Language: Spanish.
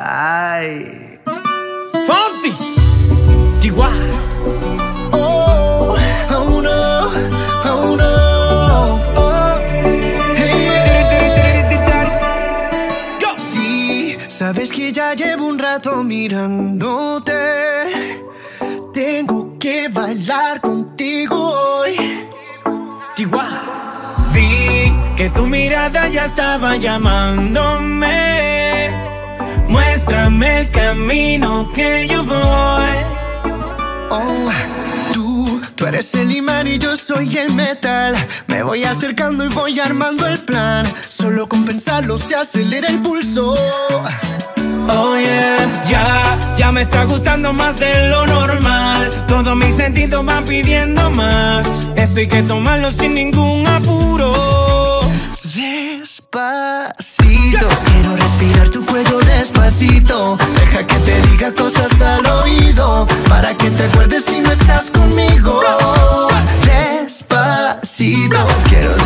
Ay. Fonsi, Chihuahua. Oh, oh no, oh no. Oh, hey. Sí, sabes que ya llevo un rato mirándote. Tengo que bailar contigo hoy. Chihuahua. Vi que tu mirada ya estaba llamándome. Muéstrame el camino que yo voy. Oh, tú eres el imán y yo soy el metal. Me voy acercando y voy armando el plan. Solo con pensarlo se acelera el pulso. Oh yeah, ya me está gustando más de lo normal. Todos mis sentidos van pidiendo más. Esto hay que tomarlo sin ningún apuro. Despacito, quiero respirar tu cuello despacito. Deja que te diga cosas al oído, para que te acuerdes si no estás conmigo. Despacito, quiero